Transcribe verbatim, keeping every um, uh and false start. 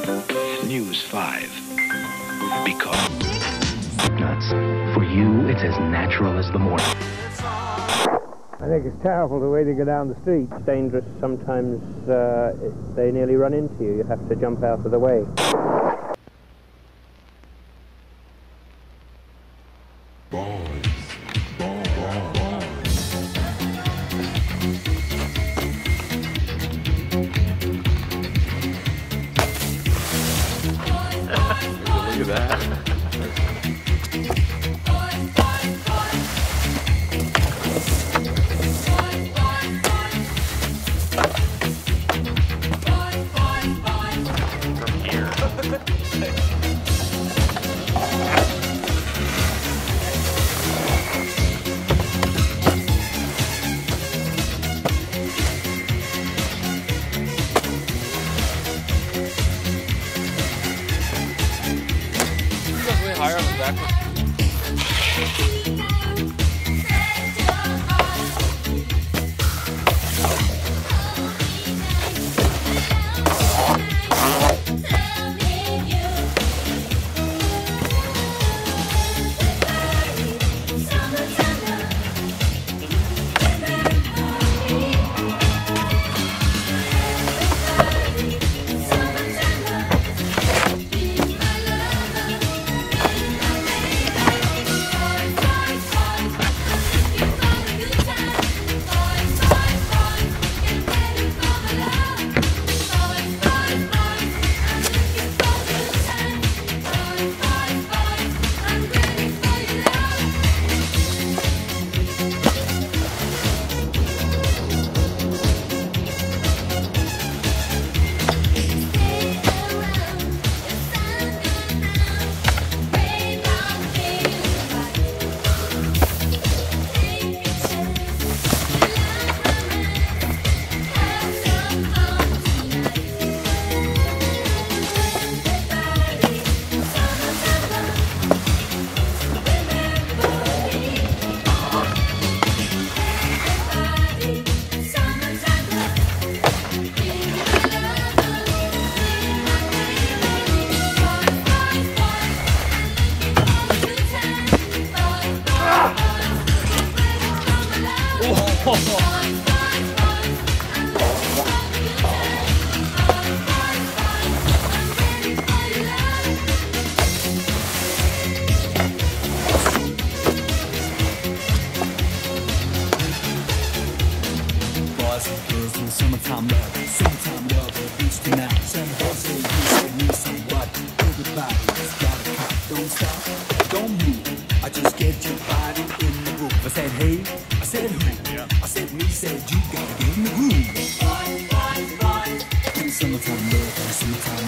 News five. Because nuts. For you, it's as natural as the morning. I think it's terrible the way they go down the street. It's dangerous. Sometimes uh, it, they nearly run into you. You have to jump out of the way. Boys. Boys. Look at that. Higher on the back one. Summertime love, summertime love, beach tonight. Some horses, you say need somebody. Everybody's got a cop, don't stop, don't move. I just get your body in the groove. I said hey, I said who? Yeah. I said me, said you gotta get in the groove. Boys, boys, boys. Summertime love, summertime